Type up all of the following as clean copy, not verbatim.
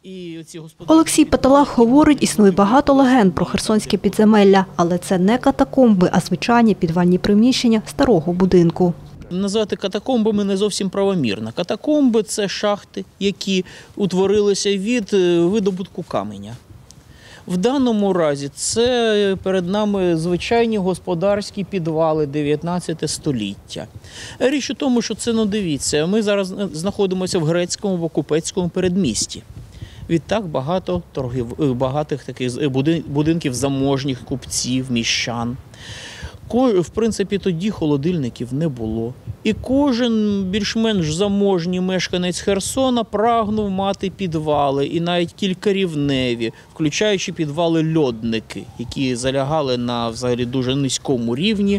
Олексій Паталах говорить, існує багато легенд про херсонське підземелля, але це не катакомби, а звичайні підвальні приміщення старого будинку. Назвати катакомбами не зовсім правомірно. Катакомби – це шахти, які утворилися від видобутку каменя. В даному разі це перед нами звичайні господарські підвали 19 століття. Річ у тому, що це, дивіться, ми зараз знаходимося в грецькому, в Купецькому передмісті. Відтак багатих таких будинків заможніх купців, міщан. В принципі, тоді холодильників не було. І кожен більш-менш заможній мешканець Херсона прагнув мати підвали, і навіть кількарівневі, включаючи підвали-льодники, які залягали на взагалі дуже низькому рівні.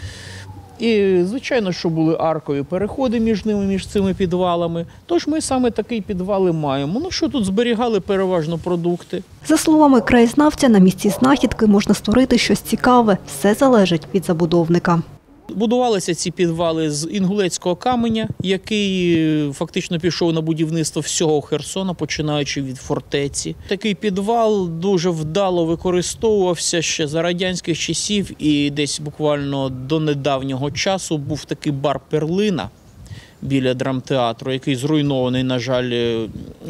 І, звичайно, що були аркові переходи між цими підвалами. Тож ми саме такий підвал і маємо. Що тут зберігали переважно продукти. За словами краєзнавця, на місці знахідки можна створити щось цікаве. Все залежить від забудовника. Будувалися ці підвали з інгулецького каменя, який фактично пішов на будівництво всього Херсона, починаючи від фортеці. Такий підвал дуже вдало використовувався ще за радянських часів, і десь буквально до недавнього часу був такий бар «Перлина» біля драмтеатру, який зруйнований, на жаль,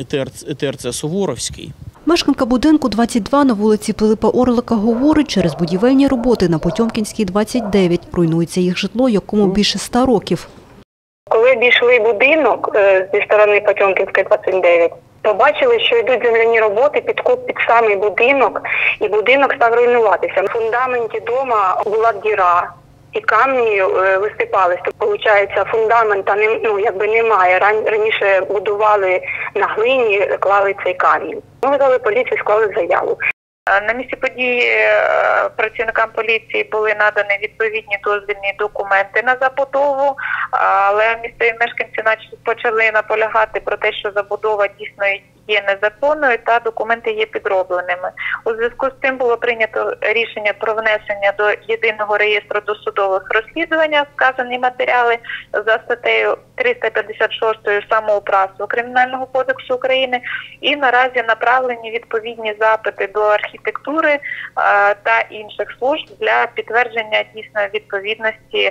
ТРЦ «Суворовський». Мешканка будинку 22 на вулиці Пилипа Орлика говорить, через будівельні роботи на Потьомкінській, 29 руйнується їх житло, якому більше 100 років. Коли обійшли будинок зі сторони Потьомкінської, 29, побачили, що йдуть земляні роботи під самий будинок, і будинок став руйнуватися. На фундаменті дома була діра. І камні висипались. Тобто, виходить, фундамента немає. Раніше будували на глині, клали цей камінь. Ми визвали поліцію, склали заяву. На місці події працівникам поліції були надані відповідні дозвільні документи на забудову, але місцеві мешканці почали наполягати про те, що забудова дійсно є незаконною та документи є підробленими. У зв'язку з цим було прийнято рішення про внесення до єдиного реєстру досудових розслідувань вказані матеріали за статтею 356 самоуправства Кримінального кодексу України, і наразі направлені відповідні запити до архітектури та інших служб для підтвердження дійсної відповідності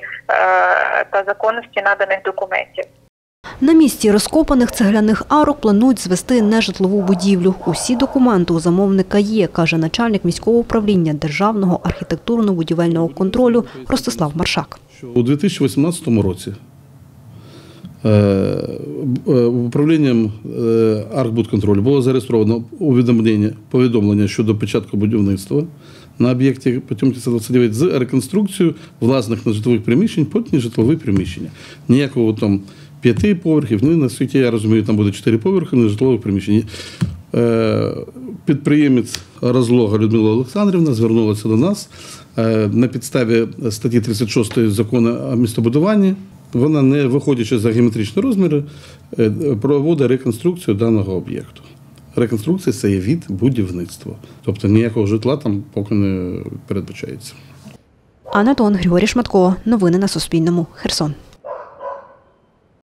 та законності наданих документів. На місці розкопаних цегляних арок планують звести нежитлову будівлю. Усі документи у замовника є, каже начальник міського управління Державного архітектурно-будівельного контролю Ростислав Маршак. У 2018 році управлінням Архбудконтролю було зареєстровано повідомлення щодо початку будівництва на об'єкті Потьомкінська, 29 з реконструкцією власних нежитлових приміщень під нежитлові приміщення. Ніякого там 5 поверхів, наскільки я розумію, там буде 4 поверхи нежитлових приміщень. Підприємець Розлога Людмила Олександрівна звернулася до нас на підставі статті 36 закону о містобудуванні. Вона, не виходячи за геометричні розміри, проводить реконструкцію даного об'єкту. Реконструкція – це є від будівництва. Тобто ніякого житла там поки не передбачається. Анна Тон, Григорій Шматко. Новини на Суспільному. Херсон.